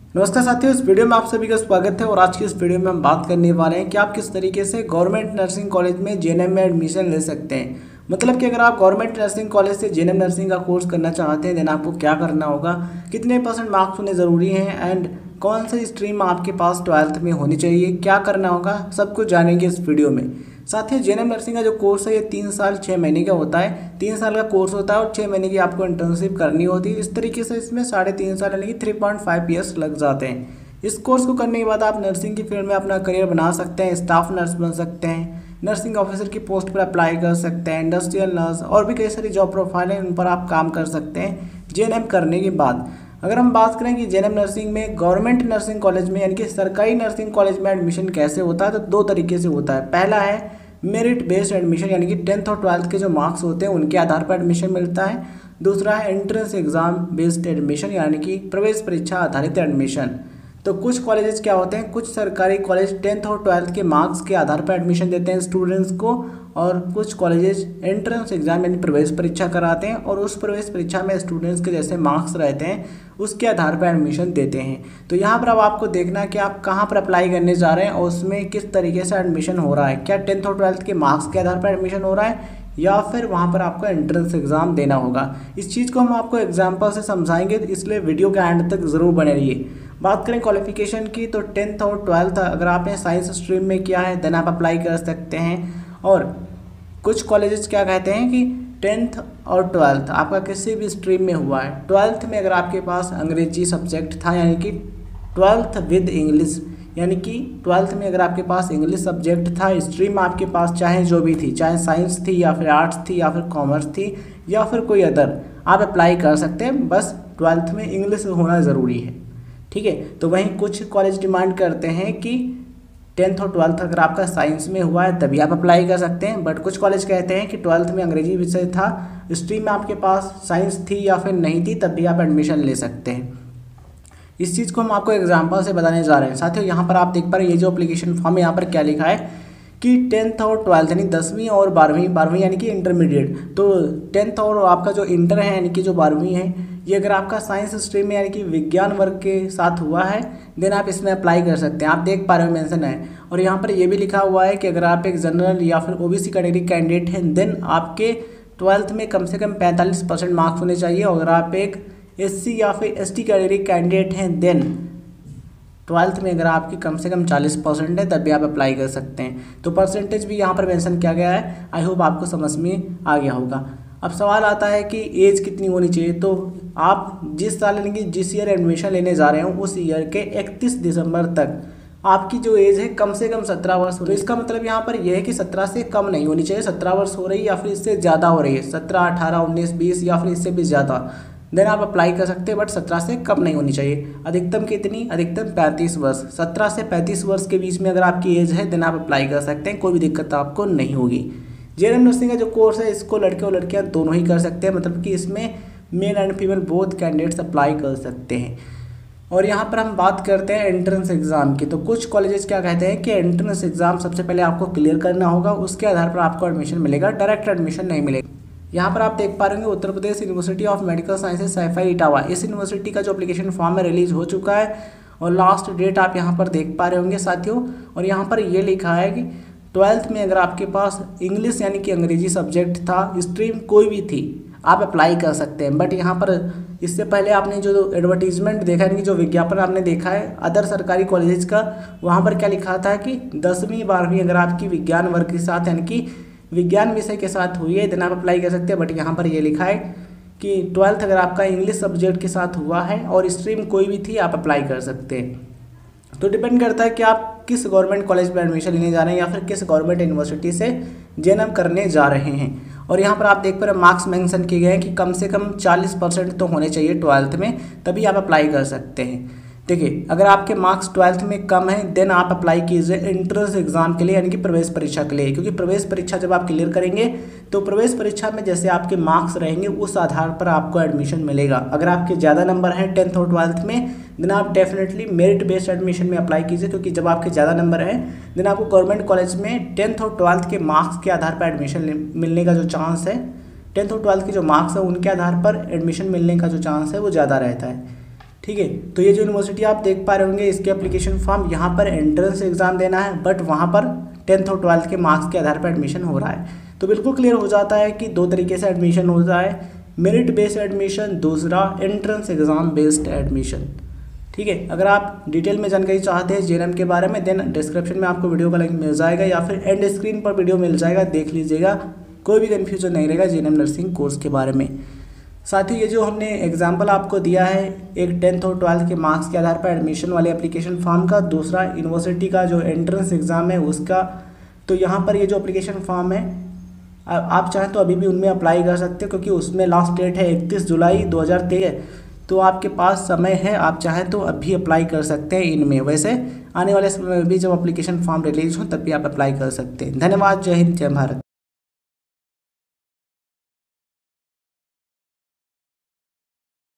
नमस्कार साथियों, इस वीडियो में आप सभी का स्वागत है। और आज की इस वीडियो में हम बात करने वाले हैं कि आप किस तरीके से गवर्नमेंट नर्सिंग कॉलेज में जेएनएम में एडमिशन ले सकते हैं। मतलब कि अगर आप गवर्नमेंट नर्सिंग कॉलेज से जेएनएम नर्सिंग का कोर्स करना चाहते हैं, देन आपको क्या करना होगा, कितने परसेंट मार्क्स होने ज़रूरी हैं एंड कौन सी स्ट्रीम आपके पास 12th में होनी चाहिए, क्या करना होगा, सब कुछ जानेंगे इस वीडियो में। साथ ही जेएनएम नर्सिंग का जो कोर्स है ये 3 साल 6 महीने का होता है। 3 साल का कोर्स होता है और 6 महीने की आपको इंटर्नशिप करनी होती है। इस तरीके से इसमें 3.5 साल यानी कि 3.5 ईयर्स लग जाते हैं। इस कोर्स को करने के बाद आप नर्सिंग की फील्ड में अपना करियर बना सकते हैं, स्टाफ नर्स बन सकते हैं, नर्सिंग ऑफिसर की पोस्ट पर अप्लाई कर सकते हैं, इंडस्ट्रियल नर्स और भी कई सारी जॉब प्रोफाइल हैं, उन पर आप काम कर सकते हैं जेएनएम करने के बाद। अगर हम बात करें कि जेएनएम नर्सिंग में गवर्नमेंट नर्सिंग कॉलेज में यानी कि सरकारी नर्सिंग कॉलेज में एडमिशन कैसे होता है, तो 2 तरीके से होता है। पहला है मेरिट बेस्ड एडमिशन यानी कि 10th और 12th के जो मार्क्स होते हैं उनके आधार पर एडमिशन मिलता है। दूसरा है एंट्रेंस एग्जाम बेस्ड एडमिशन यानी कि प्रवेश परीक्षा आधारित एडमिशन। तो कुछ कॉलेजेस क्या होते हैं, कुछ सरकारी कॉलेज 10th और 12th के मार्क्स के आधार पर एडमिशन देते हैं स्टूडेंट्स को, और कुछ कॉलेजेस एंट्रेंस एग्जाम यानी प्रवेश परीक्षा कराते हैं और उस प्रवेश परीक्षा में स्टूडेंट्स के जैसे मार्क्स रहते हैं उसके आधार पर एडमिशन देते हैं। तो यहाँ पर अब आपको देखना है कि आप कहाँ पर अप्लाई करने जा रहे हैं और उसमें किस तरीके से एडमिशन हो रहा है। क्या 10th और 12th के मार्क्स के आधार पर एडमिशन हो रहा है या फिर वहाँ पर आपको एंट्रेंस एग्जाम देना होगा। इस चीज़ को हम आपको एग्जाम्पल से समझाएंगे, इसलिए वीडियो के एंड तक ज़रूर बने रहिए। बात करें क्वालिफिकेशन की, तो 10th और 12th अगर आपने साइंस स्ट्रीम में किया है देन आप अप्लाई कर सकते हैं। और कुछ कॉलेजेस क्या कहते हैं कि 10th और 12th आपका किसी भी स्ट्रीम में हुआ है, 12th में अगर आपके पास अंग्रेजी सब्जेक्ट था यानी कि 12th विद इंग्लिश, यानी कि 12th में अगर आपके पास इंग्लिश सब्जेक्ट था, स्ट्रीम आपके पास चाहे जो भी थी, चाहे साइंस थी या फिर आर्ट्स थी या फिर कॉमर्स थी या फिर कोई अदर, आप अप्लाई कर सकते हैं। बस 12th में इंग्लिश होना ज़रूरी है, ठीक है। तो वहीं कुछ कॉलेज डिमांड करते हैं कि 10th और 12th अगर आपका साइंस में हुआ है तभी आप अप्लाई कर सकते हैं, बट कुछ कॉलेज कहते हैं कि 12th में अंग्रेजी विषय था, स्ट्रीम में आपके पास साइंस थी या फिर नहीं थी, तब भी आप एडमिशन ले सकते हैं। इस चीज़ को हम आपको एग्जाम्पल से बताने जा रहे हैं। साथियों यहाँ पर आप देख पा रहे हैं ये जो एप्लीकेशन फॉर्म है यहाँ पर क्या लिखा है कि 10th और 12th यानी 10वीं और 12वीं यानी कि इंटरमीडिएट। तो 10th और आपका जो इंटर है यानी कि जो 12वीं है, ये अगर आपका साइंस स्ट्रीम में यानी कि विज्ञान वर्ग के साथ हुआ है देन आप इसमें अप्लाई कर सकते हैं। आप देख पा रहे हो मेंशन है, और यहाँ पर ये भी लिखा हुआ है कि अगर आप एक जनरल या फिर ओबीसी कैटेगरी कैंडिडेट हैं देन आपके 12th में कम से कम 45% मार्क्स होने चाहिए। और अगर आप एक एससी या फिर एसटी कैटेगरी कैंडिडेट हैं देन 12th में अगर आपकी कम से कम 40% है तब भी आप अप्लाई कर सकते हैं। तो परसेंटेज भी यहाँ पर मेंशन किया गया है। आई होप आपको समझ में आ गया होगा। अब सवाल आता है कि एज कितनी होनी चाहिए। तो आप जिस साल यानी कि जिस ईयर एडमिशन लेने जा रहे हो उस ईयर के 31 दिसंबर तक आपकी जो एज है कम से कम 17 वर्ष हो। तो इसका मतलब यहाँ पर यह है कि 17 से कम नहीं होनी चाहिए, 17 वर्ष हो रही है या फिर इससे ज़्यादा हो रही है, 17, 18, 19, 20 या फिर इससे भी ज़्यादा, देन आप अप्लाई कर सकते हैं, बट 17 से कम नहीं होनी चाहिए। अधिकतम कितनी, अधिकतम 35 वर्ष। 17 से 35 वर्ष के बीच में अगर आपकी एज है देन आप अप्लाई कर सकते हैं, कोई भी दिक्कत आपको नहीं होगी। जेएनएम नर्सिंग का जो कोर्स है इसको लड़के और लड़कियां दोनों ही कर सकते हैं, मतलब कि इसमें male and female both candidates apply कर सकते हैं। और यहाँ पर हम बात करते हैं एंट्रेंस एग्जाम की। तो कुछ कॉलेजेस क्या कहते हैं कि एंट्रेंस एग्जाम सबसे पहले आपको क्लियर करना होगा, उसके आधार पर आपको एडमिशन मिलेगा, डायरेक्ट एडमिशन नहीं मिलेगा। यहाँ पर आप देख पा रहे होंगे Uttar Pradesh university of medical sciences Saifai Etawah, इस यूनिवर्सिटी का जो एप्लीकेशन फॉर्म है रिलीज हो चुका है और लास्ट डेट आप यहाँ पर देख पा रहे होंगे साथियों। और यहाँ पर ये लिखा है कि 12th में अगर आपके पास इंग्लिश यानी कि अंग्रेजी सब्जेक्ट था, स्ट्रीम कोई भी थी, आप अप्लाई कर सकते हैं। बट यहाँ पर इससे पहले आपने जो एडवर्टीजमेंट देखा है, जो विज्ञापन आपने देखा है अदर सरकारी कॉलेजेस का, वहाँ पर क्या लिखा था कि 10वीं 12वीं अगर आपकी विज्ञान वर्ग के साथ यानी कि विज्ञान विषय के साथ हुई है देन आप अप्लाई कर सकते हैं। बट यहाँ पर ये लिखा है कि 12th अगर आपका इंग्लिश सब्जेक्ट के साथ हुआ है और स्ट्रीम कोई भी थी आप अप्लाई कर सकते हैं। तो डिपेंड करता है कि आप किस गवर्नमेंट कॉलेज में एडमिशन लेने जा रहे हैं या फिर किस गवर्नमेंट यूनिवर्सिटी से जेएनएम करने जा रहे हैं। और यहाँ पर आप देख पा रहे मार्क्स मेंशन किए गए हैं कि कम से कम 40% तो होने चाहिए 12th में, तभी आप अप्लाई कर सकते हैं। देखिए अगर आपके मार्क्स 12th में कम है देन आप अप्लाई कीजिए एंट्रेंस एग्जाम के लिए यानी कि प्रवेश परीक्षा के लिए, क्योंकि प्रवेश परीक्षा जब आप क्लियर करेंगे तो प्रवेश परीक्षा में जैसे आपके मार्क्स रहेंगे उस आधार पर आपको एडमिशन मिलेगा। अगर आपके ज़्यादा नंबर हैं 10th और 12th में देन आप डेफिनेटली मेरिट बेस्ड एडमिशन में अप्लाई कीजिए, क्योंकि जब आपके ज़्यादा नंबर हैं देन आपको गवर्नमेंट कॉलेज में 10th और 12th के मार्क्स के आधार पर एडमिशन मिलने का जो चांस है, 10th और 12th के जो मार्क्स है उनके आधार पर एडमिशन मिलने का जो चांस है वो ज़्यादा रहता है। ठीक है। तो ये जो यूनिवर्सिटी आप देख पा रहे होंगे, इसके एप्लीकेशन फॉर्म, यहाँ पर एंट्रेंस एग्जाम देना है, बट वहाँ पर 10th और 12th के मार्क्स के आधार पर एडमिशन हो रहा है। तो बिल्कुल क्लियर हो जाता है कि दो तरीके से एडमिशन हो रहा है, मेरिट बेस्ड एडमिशन, दूसरा एंट्रेंस एग्जाम बेस्ड एडमिशन। ठीक है। अगर आप डिटेल में जानकारी चाहते हैं जेएनएम के बारे में, देन डिस्क्रिप्शन में आपको वीडियो का लिंक मिल जाएगा या फिर एंड स्क्रीन पर वीडियो मिल जाएगा, देख लीजिएगा, कोई भी कन्फ्यूजन नहीं रहेगा जेएनएम नर्सिंग कोर्स के बारे में। साथ ही ये जो हमने एग्जाम्पल आपको दिया है, एक 10th और 12th के मार्क्स के आधार पर एडमिशन वाले एप्लीकेशन फॉर्म का, दूसरा यूनिवर्सिटी का जो एंट्रेंस एग्ज़ाम है उसका। तो यहाँ पर ये जो एप्लीकेशन फॉर्म है, आप चाहें तो अभी भी उनमें अप्लाई कर सकते हो, क्योंकि उसमें लास्ट डेट है 31 जुलाई 2023। तो आपके पास समय है, आप चाहें तो अभी अप्लाई कर सकते हैं इनमें। वैसे आने वाले समय में भी जब एप्लीकेशन फॉर्म रिलीज हो तब भी आप अप्लाई कर सकते हैं। धन्यवाद। जय हिंद, जय भारत।